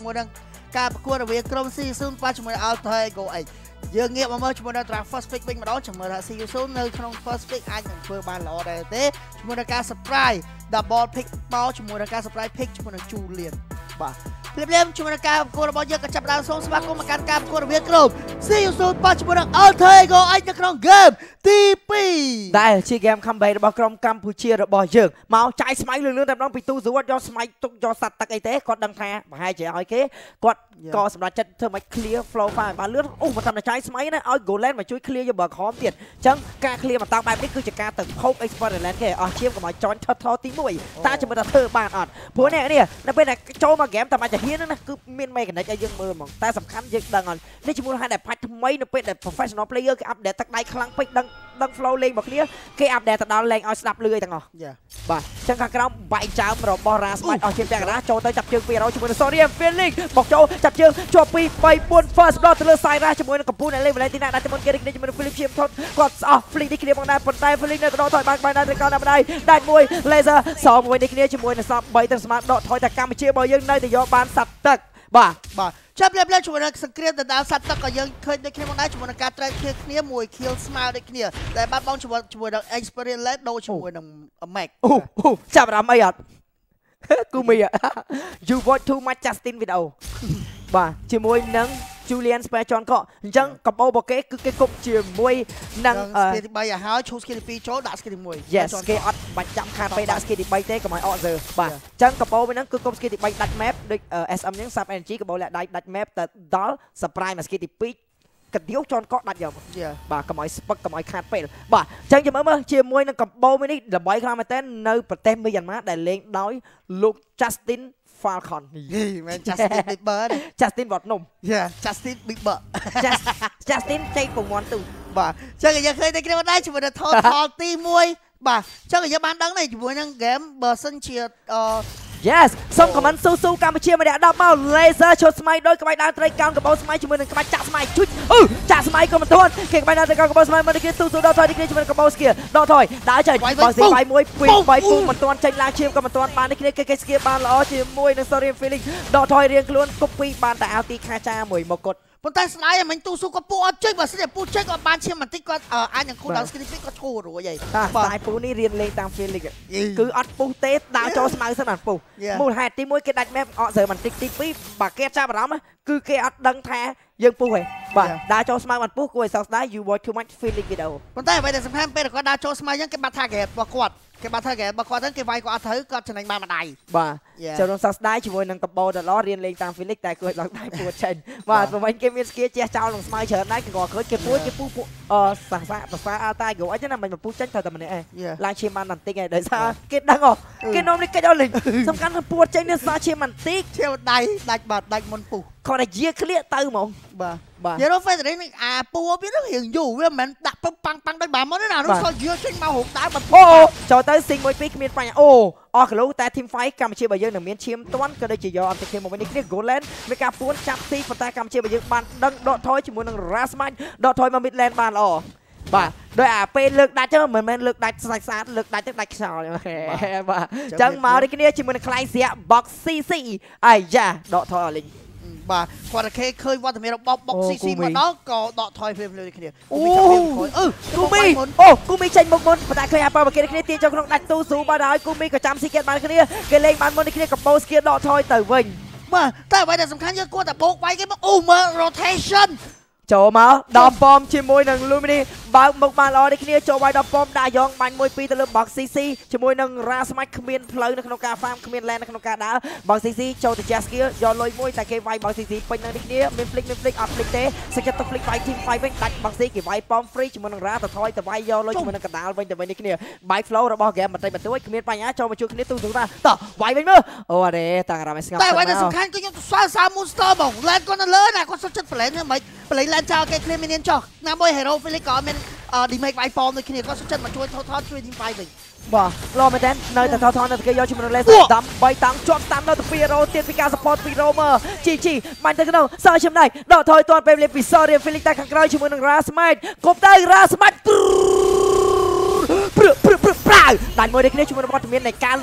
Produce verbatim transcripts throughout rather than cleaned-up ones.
มวยดังการประกวดเวียกรมซีซูนป้าชมวยอัลไทโกไอยังเงียบมาเมื่อชมวยดังตราฟัสฟิกเป็นมาดอนชมวยดังซีซูนในขนมฟัสฟิกอันอย่างเพื่อบานหล่อได้เต้ชมวยดังการสปรายดับบอลพิกบอลชมวยดังการสปรายพิกชมวยดังจูเลียนบ่าเรียบเรียบชมวยดังการประกวดบอลเยอะกระจับดาวทรงสมาคมการการประกวดเวียกรมซีซูนป้าชมวยดังอัลไทโกไอในขนมเกมทีปีได้ชีเกมคัมเบย์บอลกรมกัมพูชีระบอลเยอะมาเอาใจสมัยเรื่องๆแต่น้องไปตู้สวัสดิ์ยอดสมัยตุกยอดสัตว์ตะไคเต้กอดดังแท้มาให้เจ้าไอ้เก๋กอดก็สำหรับจัดเธอมาเคลียร์โฟล์ไฟล์มาเลือดโอ้มาทำในใจสมัยนะเอาโกลแลนด์มาช่วยเคลียร์อย่าบอกคอมเตียนจังการเคลียร์มาตั้งแบบนี้คือจากการตึกพกไอ้สปอร์ตแลนด์แค่อ๋อเชียร์กับมาจอนทอทอตีมวยตาจะมาเธอบ้านอ่อนพวกนี้เนี่ยนั่นเป็นอะไรโจมาแกมแต่มาจากเฮียนั่นนะคือเมียนไม่กันนะจะยังมือมองแต่สำคัญยังดังอ่อนนี่ชิมูลให้แต่พัดทำไมนั่นเป็นแต่ professional player คืออัปเดตตักได้ครั้งไปดังดังโฟล์เลงบอกเคลียร์คืออัปเดตตักดาวเลงเอาสนับเลยตั้งอ๋อบ่าจังการกระใบจ้ามเราบอลราสมัยอ๋อเชียร์แต่กันนะโจเตยจับเชือกปีเราชิมูลโซเดียมเฟลลิงบอกโจจับเชือกจวบปีไปบน first blood เลือดสายราชมวยกับปูนอะไรอะไรที่น่าจะมันเกิดขึ้นในจมูกฟิลิปเชียมทนกอดอ๋อฟลิกที่เคลียร์บางได้ผลได้ฟลิกเนี่ยต่อถอยบางไปได้แต่ก้าวหน้ามาได้ได้มวยเลเซอร์สองมวยในเคลียร์จมูกในซับใบตั้งสมาร์ทดอถอยจากการไปเชียร์บอลยังได้แต่ยอบ้านสัตว์ตึกบ่าบ่าชอบเรียบเรียบชมวยนักสังเกตแต่ดาวสัตว์ตึกก็ยังเคยได้เคลียร์บางได้ชมวยนักการไตรเคลียร์เคลียร์มวยคิลสมาร์ทได้เคลียร์แต่บ้านบ้องชมวยชมวยนักเอ็กซ์เพรียนและโดชมวยนักแม็กโอ้โหจับรำไม่หยดกูมีอ่ะ you want too much Justin video บ่าจมูกนังจูเลียนสเปซจอนก็ยังกับโอบอกเก้คือเกกุบเชื่อมวยนังสเกตใบอย่าหาชูสเกตปีโจด่าสเกตมวย yes สเกตอัดบัดจำขาดไปด่าสเกตใบเต้กับไม้ออเซอร์บ่าจังกับโอไปนั่งคือกบสเกตใบดัดแมปด้วยเอสเอ็มยังซับเอ็นจีกับโอแหละได้ดัดแมปแต่ดอลสปรายมาสเกตปีกระเดียวจอนก็ดัดยาวบ่ากับไม้สปักกับไม้ขาดไปบ่าจังจะมาเมื่อเชื่อมวยนั่งกับโอไม่ได้ดับใบคลามาเต้นในประเทศไม่ยันมาแต่เล่นน้อยลูกจัสตินฟาลคอนนี่แมนจัสตินบิ๊กเบิร์ดจัสตินบอดนมเย้จัสตินบิ๊กเบิร์ดจัสตินใจปุ่มมอนตูบ่าเจ้าก็ยังเคยได้กินมาได้ชิมวันทอทอตีมวยบ่าเจ้าก็ยังบ้านดังในชิมวันนั่งเกมเบอร์ซันเชียร์เอ่อ yes ส่งคอมมันสู้ๆการไปเชียร์มาเดี๋ยวดับเบิลเลเซอร์ชดสมัยโดยกระบายดาวตรการกับบอลสมัยชิมวันหนึ่งกระบายจับสมัยชุดเออจับสมัยก็มันทวนเก่งกระบายดาวตรการกับบอลสมัยมันได้กินสู้ๆดาวถอยได้กินชิมวันกับบอลสเกียร์ดาวถอยดาวเฉยบอลสีใบมวยปีใบปูมันทวนใจลางเชียร์กับมันทวนบานได้กินเกย์สเกียร์บานล้อเชียร์มวยในสตอรี่ฟีลิ่งดาวถอยเรียงล้วนกุ๊ปปี้บานแต่เอาตีคาจ้ามวยมกดប៉ុន្តែស្ដាយមិនទូស៊ូក៏ពូអត់ចេញបើសិនតែពូចេញក៏បានឈាមបន្តិចគាត់អញនឹងគូដល់ screen ក៏ឈូរួយហីបាទតែពូនេះរៀនលេងតាម feeling គឺអត់ពុះទេដើរចូលស្មៅសិនបានពុះមូលហេតុទីមួយគេដាច់ map អត់ស្រើបន្តិចទីពីរបើគេចាប់អារម្មណ៍គឺគេអត់ដឹងថាយើងពុះហីបាទដើរចូលស្មៅបានពុះគួរឲ្យសោកស្ដាយ you watch too much feeling video ប៉ុន្តែអ្វីដែលសំខាន់ពេលគាត់ដើរចូលស្មៅអញ្ចឹងគេបាត់ target របស់គាត់គេបាត់ target របស់គាត់ហ្នឹងគេវាយគាត់អត់ត្រូវគាត់ចំណេញបានមួយដៃបាទចូលរំសោកស្ដាយជាមួយនឹងកបោដឡរៀនលេងតាម feeling តែគួរឲ្យដល់ដៃពួតចេញបាទប្រហែលគេមានស្គីជះចោលនឹងស្មៅច្រើនដែរគេក៏ឃើញគេពួតគេពុះអឺសាសាភាសាអតាយក៏អីចឹងណាមិនពុះចេញត្រូវតែម្នាក់ឯងឡើងឈាមបានបន្តិចឯងដោយសារគេដឹងហ៎គេនាំនេះកិច្ចអស់លេងសំខាន់គឺពួតចេញនេះសារឈាមបន្តិចឈាមដៃដាច់បាត់ដាច់មុនពុះគាត់តែយាក្លៀកទៅហ្មងបាទបាទយេរ៉ូហ្វេតរីនេះអាពូវានឹងរៀងយូរវាមិនដាក់ពឹងប៉ាំងប៉ាំងដូចបានមកទេណានោះសោះយើចេញមករូបដើមបាត់អូចូលទៅស៊ីងមួយពីរគ្មានបញ្ហាអូអស់គីឡូតែ team fight កម្ពុជារបស់យើងនឹងមានឈាមទាន់ក៏ដូចជាយកអន្តរជាតិមកវិញនេះគ្នា Goland មានការពួនចាប់ទីប៉ុន្តែកម្ពុជារបស់យើងបានដឹងដកថយជាមួយនឹង Rasmatch ដកថយមក Midland បានល្អបាទដោយអាពេលលើកដាច់ទៅមិនមែនលើកដាច់ស្អាតស្អាតលើកដាច់ទៅដាច់ខ្យល់បាទអញ្ចឹងមកនេះគ្នាជាមួយនឹងខ្លាយស្រាក់ Box ស៊ី ស៊ី អាយ៉ាដកថយអស់លេងបាទគាត់តែឃើញវត្តមានរបស់ Box ស៊ី ស៊ី ម្ដងក៏ដកថយភ្លាមៗដូចគ្នាអូអឺគូមីអូគូមីចេញមុខមុនប៉ុន្តែឃើញអាប៉ាមកគេគ្នាទាញចូលក្នុងដាច់ទូស៊ូបានហើយគូមីក៏ចាំស៊ីគេបានគ្នាគេលេងបានមុនគ្នាកបោស្គីដកថយទៅវិញបាទតែអ្វីដែលសំខាន់យើងគួរតែបោកវាយគេមកអូមើល rotation ចូលមកដល់ប៉មជាមួយនឹង Lumini បើកមុខបានល្អនេះគ្នាចូលវាយដល់ប៉មដាក់យ៉ងបាញ់មួយពីរទៅលើ Box ស៊ី ស៊ី ជាមួយនឹង Rasmatch គ្មានផ្លូវនៅក្នុងការ farm គ្មាន land នៅក្នុងការដើរ Box ស៊ី ស៊ី ចូលទៅ Just Skill យកលុយមួយតែគេវាយ Box ស៊ី ស៊ី ពេញនៅនេះគ្នាមាន flick មាន flick អត់ flick ទេសេចក្ដីទៅ flick វាយ team fight វិញដាច់ Box ស៊ីគេវាយប៉ម free ជាមួយនឹង Ra ទៅថយទៅវាយយកលុយជាមួយនឹងកដាលវិញទៅវិញនេះគ្នា bike flow របស់ game បន្តិចបន្តួចគ្មានបញ្ហាចូលមកជួយគ្នាទូទៅតាតោះវាយវិញមើលអូអរេតាំងអារម្មណ៍ស្ងប់តែអ្វីដែលសំខាន់គឺខ្ញុំស្វាសា monster ហ្មង land គាត់នៅលើណាគាត់សុទ្ធចិត្ត plan ហ្នឹងមិន play land ចោលគេ clear minion ចោះណាមួយ hero Felix ក៏មាន damage វាយប៉មដូចគ្នាគាត់សុទ្ធចិត្តមកជួយថតថតជួយ team fight វិញបាទឡមែនតើនៅតែថតថតនៅតែគេយកជាមួយនឹង Laser ដាំបីតាំងជាប់តាមនៅទៅពីរ៉ូទៀតពីការ support ពី Romer ជីជីបាញ់ទៅក្នុងសើចំណាយដកថយទាន់ពេលលេពី Sorry Felix តែខាងក្រោយជាមួយនឹង Rasmatch គប់ទៅ Rasmatch ព្រឹព្រឹព្រឹប្រាវដាច់មួយនេះគ្នាជាមួយនឹងវត្តមាននៃការលេង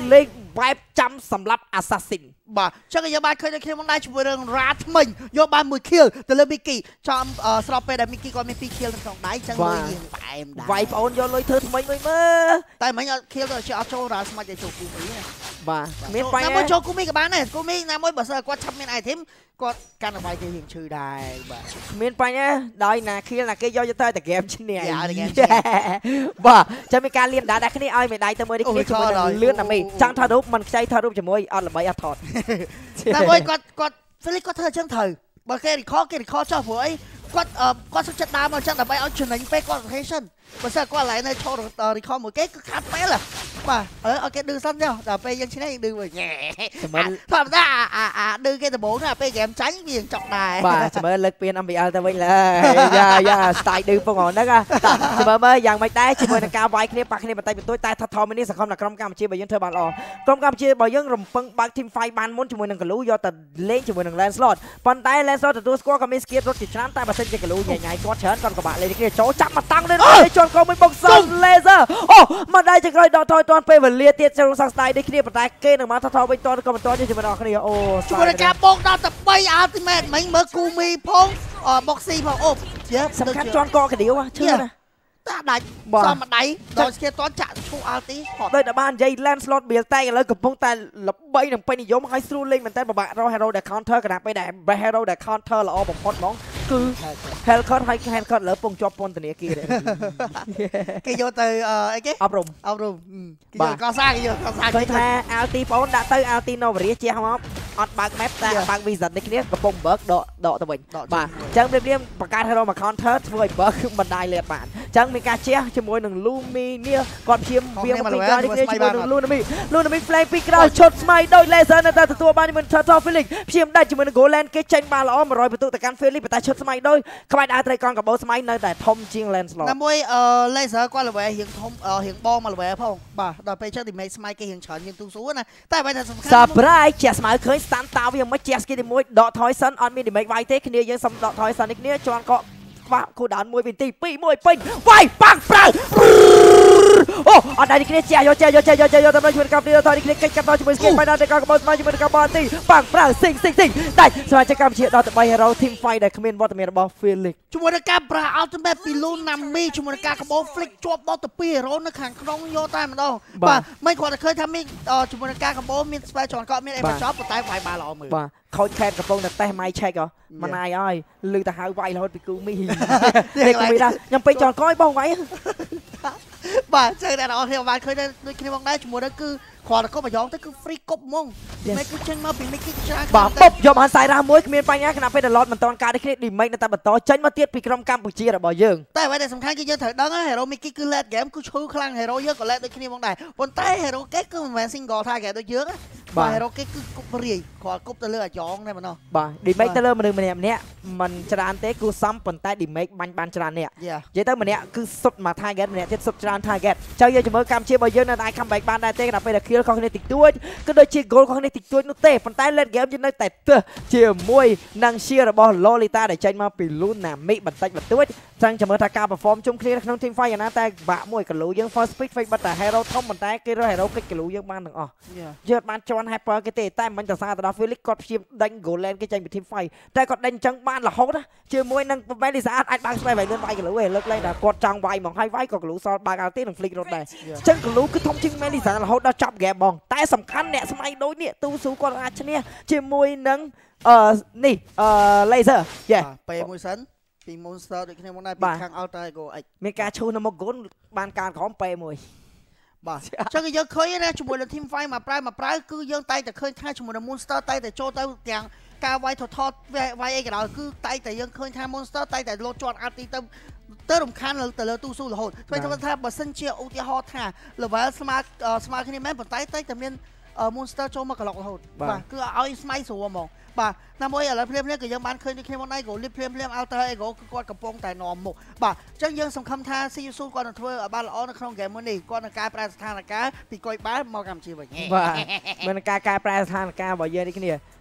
បែបចាំសម្រាប់ assassin បាទចឹងយើងបានឃើញដូចគ្នាមកដែរជាមួយរឿងរ៉ាថ្មិញយកបានមួយខៀលទៅលើមីគីចំស្របពេលដែលមីគីគាត់មានពីរខៀលនៅក្នុងដៃចឹងលុយយើងផ្អែមដែរវាយប្អូនយកលុយធ្វើថ្មិញមួយមើលតែមិញអត់ខៀលទៅជាអត់ចូលរ៉ាស្មាច់ទៅចូលគូមីណាបាទមានបាយណាមួយចូលគូមីក៏បានដែរគូមីណាមួយបើសិនគាត់ឆាប់មាន item គាត់កាន់ឲ្យវាយគេរៀងឈឺដែរបាទមានបញ្ហាដោយណាខៀលណាគេយកទៅតែហ្គេមឈ្នះយ៉ាតែហ្គេមបាទចាំមានការលៀនដែរគ្នាឲ្យមេដៃទៅមើលនេះគ្នាជាមួយលឿនណាមីចង់ថតរូបមិនខ្ចីថតរូបជាមួយអត់ល្បីអត់ថតតែមួយគាត់គាត់ Felix គាត់ធ្វើអញ្ចឹងត្រូវបើគេ record គេ record ចោះព្រោះអីគាត់គាត់សុខចិត្តដើរមកអញ្ចឹងដើម្បីឲ្យចំណេញពេលគាត់ location បើសិនគាត់ឡើងនៅឈរ record មួយគេគឺខាត់ពេលបាទអើឲ្យគេឌឺសិនចុះដល់ពេលយើងឈ្នះយើងឌឺវិញធម្មតាអាអាឌឺគេដំបូងណាពេលហ្គេមចាញ់វាចប់ដែរបាទចាំមើលលើកពៀន em pê lờ ទៅវិញឡើយយ៉ាយ៉ា style ឌឺពងហ្នឹងចាំមើលមើលយ៉ាងម៉េចដែរជាមួយនឹងការវាយគ្នាប៉ះគ្នាបន្តិចបន្តួចតែថាធម្មនេះសង្ឃឹមថាក្រុមកម្ពុជាបើយើងធ្វើបានល្អក្រុមកម្ពុជាបើយើងរំពឹងបើក team fight បានមុនជាមួយនឹងកលូយកទៅលេងជាមួយនឹង Lancelot ប៉ុន្តែ Lancelot ទទួលស្គាល់ក៏មាន skill រត់ជាច្រើនតែបើសិនជាកលូញ៉ៃញ៉ៃគាត់ច្រើនគាត់ក៏បាក់លេងគ្នាចូលចាប់មកតាំងលេងជន់កោមួយបុកស laser អូមកដៃចក្រោយដកថយទាន់ពេលវេលាទៀតចូលសង្ស្ដាយដូចគ្នាប៉ុន្តែគេនឹងមកថតថតវិញតក៏បន្តជាមួយអ្នកគ្នាអូជួយនឹងការបោកដល់តែ3 ultimate មិញមើលគូមីផងបុកស៊ីផងអូសំខាន់ជន់កកដៀវឈឺណាតាដាច់សំម្ដាយដល់ស្គីតន់ចាក់ឈូអាល់ទីហត់ដោយតែបាននិយាយ Lancelot បៀលតែឥឡូវកំពុងតែល្បីនឹងពេញនិយមហើយស្រួលលេងមែនតើពិបាករក hero ដែល counter កណ្ដាប់ពេលដែល hero ដែល counter ល្អបំផុតហ្មងគឺ Hellcut ហើយ Hellcut លើពងជាប់ពន្ធនាគារគេយកទៅអីគេអប់រំអប់រំគេយកកសាគេយកកសាឃើញថា Alti បងដាក់ទៅ Alti Novaria ជះមកអត់បើក map តែបើក vision នេះគ្នាកំពុងបើកដកដកទៅវិញបាទអញ្ចឹងព្រាបព្រាមបង្កើត hero មក counter ធ្វើឲ្យបើកបណ្ដាយលេតបានអញ្ចឹងមានការជះជាមួយនឹង Lumi នេះគាត់ព្យាមវាពីក្រោយនេះជាមួយនឹង Lunami Lunami flame ពីក្រោយឈុតស្មៃដោយ laser នៅតែទទួលបានជាមួយ Turtle Felix ព្យាមដាច់ជាមួយនឹង Golan គេចេញបានល្អ100បន្ទុកទៅកាន់ Felix ប៉ុន្តែឈុតស្មៃដោយក្បាច់ដើរត្រីកនកាបូស្មៃនៅតែធំជាង Lancelot តែមួយ laser គាត់ល្វែរៀងធំរៀងបងមកល្វែផងបាទដល់ពេលចឹងទីមេស្មៃគេរៀងច្រើនជាងទូសួរណាតែបើថាសំខាន់ surprise ជះស្មៅឃើញ stand តាវាមិនជះស្គីទីមួយដកថយសិនអត់មាន damage វាយទេគ្នាយើងសុំដកថយសិននេះគ្នាជន់កកខ្វះគូដានមួយវិនាទីពីរ មួយពេញវាយប៉ាំងប្រើអូអត់ដែរនេះគ្នាជះយកជះយកជះយកជះយកទៅជួយកាប់នេះទៅនេះគ្នាកិច្ចកាប់ទៅជាមួយ skin បាយដល់តែកកបោស្មៃជាមួយកាបូទីប៉ាំងប្រើស៊ីងស៊ីងស៊ីងដាច់សមាជិកកម្ពុជាដល់ទៅ3 hero team fight ដែលគ្មានវត្តមានរបស់ Felix ជាមួយនឹងការប្រើ ultimate ពី Lunami ជាមួយនឹងការកាបូ Felix ជាប់ដល់ទៅ2 hero នៅខាងក្នុងយកតែម្ដងបាទមិនគាត់តែឃើញថាមានជាមួយនឹងការកាបូមាន spell ចន់កកមាន ever shot ប៉ុន្តែវាយបានល្អមើលបាទខូចខេតកំពុងតែតេស្ត my check ហ៎មិនអាយហើយលឺទៅហៅវាយរហូតពីគូមីនេះគូមីដែរខ្ញុំពេញចន់កយបងវាយបាទចឹងតែអ្នកនរគ្នាបានឃើញដូចគ្នាមកដែរជាមួយនឹងគឺគ្រាន់តែកុំអាយ៉ងទៅគឺ free គប់ហ្មងមិនគឺចេញមកពីមីគីច្រើនបាទពុបយកបានសាយរ៉ាមួយគ្មានបញ្ហាគណៈពេលដល់ឡតមិនតន់ការដូចគ្នា damage នៅតែបន្តចេញមកទៀតពីក្រុមកម្ពុជារបស់យើងតែអ្វីដែលសំខាន់គឺយើងត្រូវដឹង hero មីគីគឺ late game គឺឈឺខ្លាំង hero យើងក៏ late ដូចគ្នាមកដែរប៉ុន្តែ hero គេគឺមិនមែន single target ដូចយើងបាទ hero គេគឺគប់រាយគ្រាន់គប់ទៅលើអាយ៉ងតែប៉ុណ្ណោះបាទ damage ទៅលើមនុស្សម្នាក់ម្នាក់មិនច្រើនទេគូសំប៉ុន្តែ damage បាញ់បានច្រើននេះនិយាយទៅម្នាក់គឺសុទ្ធមក target ម្នាក់ទៀតសុទ្ធច្រើន target ចៅយើងជំរឿកម្ពុជារបស់យើងនៅតែអាច comeback បានដែរទេគណៈពេលដែល kill ខុសគ្នាតិចតួចគឺដូចជា goal ខុសគ្នាតិចតួចនោះទេប៉ុន្តែ late game យើងនៅតែទើសជាមួយនឹង share របស់ Lolita ដែលចេញមកពី Lunami បន្តិចបន្តួចចឹងចាំមើលថាការ perform ជុំគ្នាក្នុង team fight យ៉ាងណាតែបាក់មួយកលូយើង first pick fake បាត់តែ hero ធំប៉ុន្តែគេរក hero កិច្ចកលូយើងបានទាំងអស់យើងបានជន់ hyper គេទេតែមិនទៅសារទៅដល់ Felix គាត់ព្យាមដេញ Golan គេចេញពី team fight តែគាត់ដេញចឹងបានរហូតជាមួយនឹង Melissa អាចបើកស្បែកវាយលឿនវាយកលូឯងលើកលែងថាគាត់ចង់វាយមកហើយវាយក៏កលូសល់បើកអល់ទីនឹង flick រត់ដែរចឹងកលូគឺធំជាង Melissa រហូតដល់ចប់ game បងតែសំខាន់អ្នកស្មៃដូចនេះទូស៊ូគាត់អាចឈ្នះជាមួយនឹងអឺនេះអឺ laser យេពេលមួយសិនពី monster ដូចគ្នាមកដែរពីខាង alter ego អិចមានការឈូសនៅមុខ goal បានការក្រោមពេលមួយបាទអញ្ចឹងយើងឃើញណាជាមួយនឹង team fight មកប្រើមកប្រើគឺយើងតែតែឃើញថាជាមួយនឹង monster តែតែចូលទៅទាំងការវាយថតថតវាយអីក៏ដោយគឺតែតែយើងឃើញថា monster តែតែលោតជាន់អាទីទៅទៅរំខានទៅលើទូស៊ូរហូតធ្វើថាបើសិនជាឧទាហរណ៍ថា level ស្មើស្មើគ្នាមែនប៉ុន្តែតែតែមាន monster ចូលមកក្លុករហូតបាទគឺឲ្យស្មៃស្រួលហ្មងបាទណាមួយឥឡូវភ្លាមភ្លាមក៏យើងបានឃើញដូចគ្នាមកដែរក៏លៀបភ្លាមភ្លាម alter ego គឺគាត់កំពុងតែនាំមុខបាទអញ្ចឹងយើងសង្ឃឹមថា ซี ยู គាត់នឹងធ្វើឲ្យបានល្អនៅក្នុង game មួយនេះគាត់នឹងកែប្រែស្ថានភាពពីកុយបែរមកកម្ពុជាវិញបាទមានការកែប្រែស្ថានភាពរបស់យើងនេះគ្នា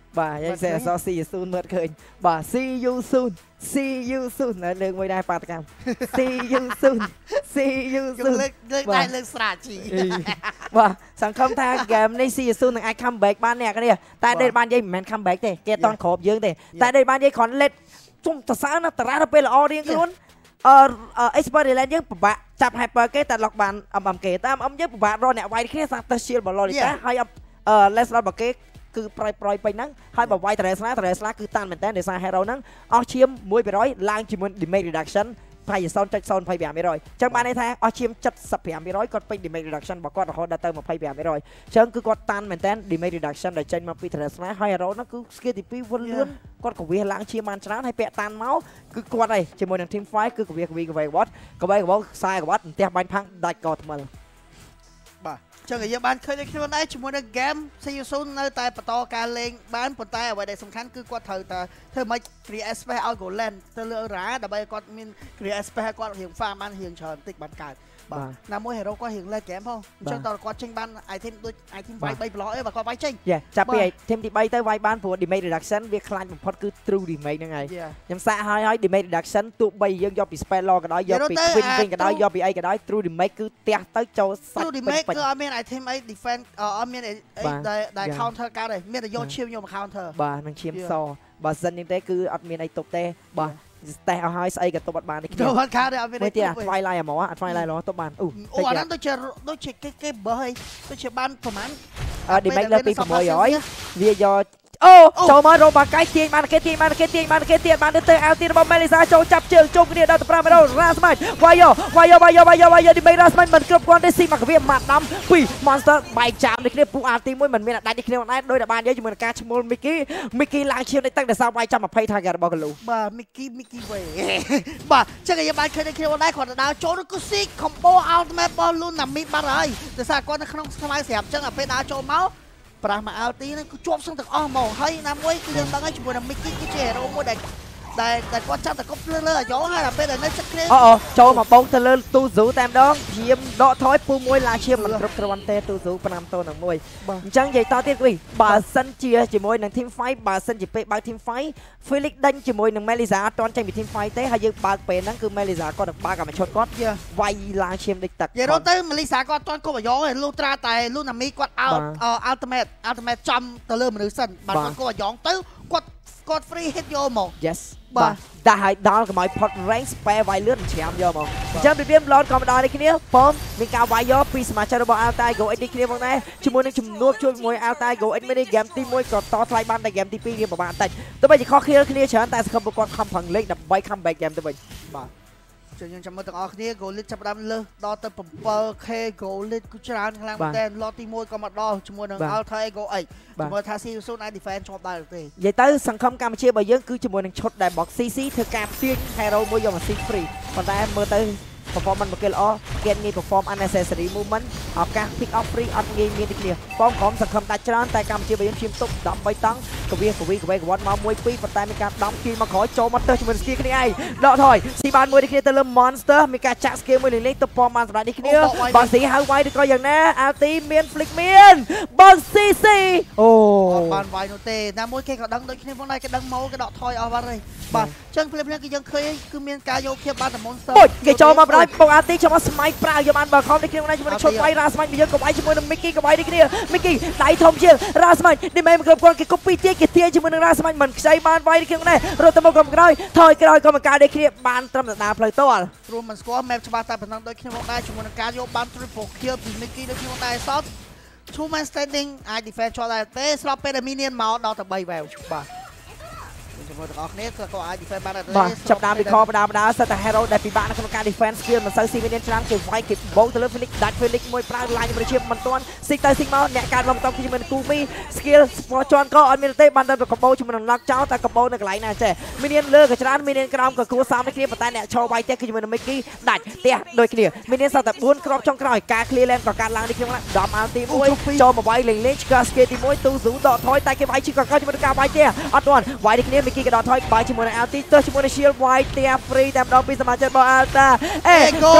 បាទយើងសេះអស see you soon មើលឃើញបាទ see you soon see you soon លើកមួយដែរបាតកម្ម see you soon see you soon លើកលើកដៃលើកស្រាជីបាទសង្ឃឹមថា game នេះ see you soon នឹងអាច comeback បានអ្នកគ្នាតែដេកបាននិយាយមិនមែន comeback ទេគេអត់តន់គ្របយើងទេតែដេកបាននិយាយគ្រាន់ let ជុំតសើណាតារាទៅពេលល្អរៀងខ្លួនអឺ experience យើងពិបាកចាប់ hyper គេតែ lock បាន em em គេតែ em យើងពិបាករកអ្នកវាយគ្នាសាទៅ shield បលនេះតែហើយអឺ let's not បគេគឺប្រយប្រយពេញហ្នឹងហើយបើវាយតារ៉េស្លាតារ៉េស្លាគឺតានមែនតើដោយសារ hero ហ្នឹងអស់ឈាម one percent ឡើងជាមួយ damage reduction ប្រហែល zero.zero two five percent អញ្ចឹងបានន័យថាអស់ឈាម seventy-five percent គាត់ពេញ damage reduction របស់គាត់រហូតដល់ទៅ twenty-five percent អញ្ចឹងគឺគាត់តានមែនតើ damage reduction ដែលចេញមកពី taរ៉េស្លាហើយ hero ហ្នឹងគឺ skill ទីtwo វលលឿនគាត់ក៏វាឡើងឈាមបានច្រើនហើយពាក់តានមកគឺគាត់ហើយជាមួយនឹង team fight គឺក៏វាក៏វាក៏វាគាត់ក៏វាក៏ខ្សែក៏គាត់ផ្ទះបាញ់ផាំងដាច់ក៏ថ្មិលបាទចឹងយើងបានឃើញខ្លួនឯងជាមួយនឹង game see you soon នៅតែបន្តការលេងបានប៉ុន្តែអ្វីដែលសំខាន់គឺគាត់ត្រូវតែធ្វើម៉េច create space ឲ្យ Golan ទៅលើរ៉ាដើម្បីគាត់មាន create space គាត់រៀង farm បានរៀងច្រើនបន្តិចបានកើតបាទណាមួយ hero គាត់រៀងលេង game ផងអញ្ចឹងតើគាត់ចេញបាន item ដូច item វាយthree ប្លោអីបើគាត់វាយចេញចាប់ពី item ទីthreeទៅវាយបានព្រោះ damage reduction វាខ្លាញ់បំផុតគឺ true damage ហ្នឹងហើយខ្ញុំសាកហើយហើយ damage reduction ទោះបីយើងយកពី spell law ក៏ដោយយកពី twin wing ក៏ដោយយកពីអីក៏ដោយ true damage គឺទះទៅចូលសាច់ true damage គឺអត់មាន item អី defense អត់មានអីដែល counter កើតទេមានតែយកឈាមយកមក counter បាទនឹងឈាមសបើសិននេះទេគឺអត់មានអីទប់ទេបាទតែឲ្យហើយស្អីក៏ទប់អត់បាននេះគ្នាអត់ខាតទេអត់មានអីទប់ទេ Twilight ហ្មង Twilight ឡោះទប់បានអូអូអាហ្នឹងដូចជាដូចជាគេគេបើហើយដូចជាបានប្រហែលអត់ damage លើពីsix hundredវាយកអូចូលមករកបាកាយទាញបានគេទាញបានគេទាញបានគេទាញបានទៅអាវទីរបស់ Melissa ចូលចាប់ជើងជុំគ្នាដល់fiveដុល្លារ Rasmach វាយវាយវាយវាយវាយ damage Rasmach មិនគ្រប់គ្រាន់ទេស៊ីមកវាម៉ាត់ដំពី Monster បែកចាមនេះគ្នាពួកអាទីoneមិនមានដាច់នេះគ្នាដែរដោយតែបាននិយាយជាមួយនឹងការឈ្មោះ Mickey Mickey ឡើងឈាមនេះទឹកដល់សារវាយចាំtwenty target របស់ Kalu បាទ Mickey Mickey វិញបាទចឹងគេបានឃើញគ្នាដែរគាត់ទៅដើរចូលឬក៏ស៊ី combo ultimate របស់ Lunami បាត់ហើយដោយសារគាត់នៅក្នុងស្មៅស្រាប់ចឹងអាពេលដើរចូលមកប្រាស់មកអាល់ទីហ្នឹងគឺជាប់សឹងទាំងអស់ហ្មងហើយណាមួយគឺយើងដឹងហើយជាមួយនឹង Mickey គឺជា hero មួយដែលដែលតែគាត់ចាប់តែគប់លើលើអាយ៉ងហើយដល់ពេលដែលនៅចិត្តគ្នាអូអូចូលមកបោកទៅលើទូស៊ូតែម្ដងឈាមដកថយពូមួយឡាឈាមមិនគ្រប់គ្រាន់ទេទូស៊ូfiveតូននឹងមួយអញ្ចឹងនិយាយតទៀតវិញបើសិនជាជាមួយនឹង team fight បើសិនជាពេលបើក team fight Felix ដេញជាមួយនឹង Melissa អត់ទាន់ចេញពី team fight ទេហើយយើងបើកពេលហ្នឹងគឺ Melissa គាត់នឹងបើកអាមួយឈុតគាត់វាយឡាឈាមដូចទឹកនិយាយទៅ Melissa គាត់អត់ទាន់គប់អាយ៉ងទេលុះត្រាតែ Lunami គាត់ out ultimate ultimate ចំទៅលើមនុស្សសិនបើគាត់គប់អាយ៉ងទៅគាត់គាត់ free hit យកមក yes បាទតែឲ្យដល់កុំឲ្យផុត rank spare វាយលឿនច្រាមយកមកអញ្ចឹងពីវាឡនក៏ម្ដងនេះគ្នាបងមានការវាយយកពីសមាជិករបស់ Altai Go X នេះគ្នាផងដែរជាមួយនឹងជំនួបជួយជាមួយ Altai Go X នេះ game ទីoneក៏តថ្លៃបានតែ game ទីtwoវាពិបាកបន្តិចទោះបីជាខុសគ្នាគ្នាច្រើនតែសង្ឃឹមពួកគាត់ខំប្រឹងលេងដើម្បី comeback game ទៅវិញបាទចឹងយើងចាំមើលទាំងអស់គ្នា goal lead ចាប់ផ្ដើមលើសដល់ទៅseven k goal lead គឺច្រើនខ្លាំងមែនតើ lot ទីoneក៏មកដល់ជាមួយនឹង Altai Go X មើលថា see you soon អាច defend ជាប់ដែរទេនិយាយទៅសង្ឃឹមកម្ពុជារបស់យើងគឺជាមួយនឹងឈុតដែល box C C ធ្វើការទាញ hero មួយយកមក see free ប៉ុន្តែមើលទៅ performance មកគេល្អគេងាយ perform unnecessary movement ឱកាស pick up free អត់ងាយមានទេគ្នាបងក្រុមសង្ឃឹមដាច់ច្រើនតែកម្ពុជារបស់យើងឈាមទុក13តង់កវាកវីកវីកវត្តមកone twoប៉ុន្តែមានការដំគីមកក្រោយចូលមកទៅជាមួយ skill គ្នាឯងដកថយស៊ីបានមួយនេះគ្នាទៅលើ monster មានការចាក់ skill មួយលេងលេងទៅពំបានសម្រាប់នេះគ្នាបងស៊ីហៅវាយឬក៏យ៉ាងណា Alti មាន flick មានបង C C អូអត់បានវាយនោះទេណាមួយគេក៏ដឹងដូចគ្នាផងដែរគេដឹងមកគេដកថយអស់បាត់ហើយបាទអញ្ចឹងភ្លាមៗគឺយើងឃើញគឺមានការយកភាពបានតែ monster គេចូលមកបណ្ដោយបង Alti ខ្ញុំអត់ស្មៃប្រើយកបានបើខំនេះគ្នាជាមួយនឹងឈុតវាយ Rasmach យើងក៏វាយជាមួយនឹង Mickey ក៏វាយនេះគ្នា Mickey ដៃធំជាង Rasmach នេះមិនគ្រប់គ្រាន់គេ copy ទៀតគេទាញជាមួយនឹង Rasmach មិនខ្ចីបានវាយនេះគ្នាដែររត់ទៅមកក្រោយថយក្រោយក៏មកការនេះគ្នាបានត្រឹមតែដើរផ្លូវតល់ព្រោះមិនស្គាល់ map ច្បាស់តែប៉ុណ្ណឹងដូចគ្នាមកដែរជាមួយនឹងការយកបាន triple kill ពី Mickey ដូចគ្នាមកដែរសត two man standing អាច defend ជាប់ដែរទេស្របពេលដែល minion មកដល់ទៅthree wave បាទជាមួយទាំងអស់គ្នាគឺក៏អាច defend បានដែរទេបាទចាប់ដើមពីខបដើមដើរសិតតែ hero ដែលពិបាកនៅក្នុងការ defend skill មិនសូវស៊ី minion ច្រើនគេវាយគេបោកទៅលើ Felix ដាច់ Felix មួយប្រើ line ប្រជាមិនទាន់ស៊ីទៅស៊ីមកអ្នកកាត់មកបន្តជាមួយនឹង Kumi skill ជាន់ក៏អត់មានទេបានទៅកបោជាមួយនឹង knock ចោលតែកបោនៅកន្លែងណាចេះ minion លើក៏ច្រើន minion ក្រោមក៏គួរសមនេះគ្នាប៉ុន្តែអ្នកឈរវាយផ្ទះគឺជាមួយនឹង Mickey ដាច់ផ្ទះដូចគ្នា minion សតតែfourគ្រាប់ចុងក្រោយការ clear lane ក៏កាត់ឡើងនេះខ្ញុំដំ Alti មួយចូលមកវាយលេងលេងឆ្ក skill ទីone ទូស៊ូដកថយតែគេវាយជីក៏ក៏ជាមួយនឹងការវាយផ្ទះអត់ទាន់វាយនេះគ្នា Mickey ក៏ដកថយបាយជាមួយនឹង Alti ទៅជាមួយនឹង shield វាយផ្ទះ free តែម្ដងពីសមាជិករបស់ Alta Ego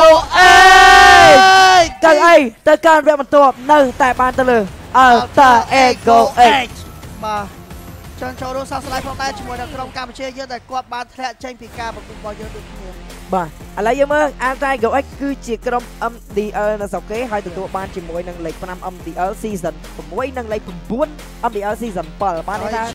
X ទៅអីទៅការវគ្គបន្ទាប់នៅតែបានទៅលើ Alta Ego X បាទចចង់ចូលរួមសោកស្ដាយផងដែរជាមួយនឹងក្រុមកម្ពុជាយើងដែលគាត់បានធ្លាក់ចេញពីការប្រកួតរបស់យើងដូចគ្នាបាទឥឡូវយើងមើល Anti Go X គឺជាក្រុម M D L នៅស្រុកគេហើយទទួលបានជាមួយនឹងលេខ five M D L Season sixនិងលេខnine M D L Season seven បានន័យថា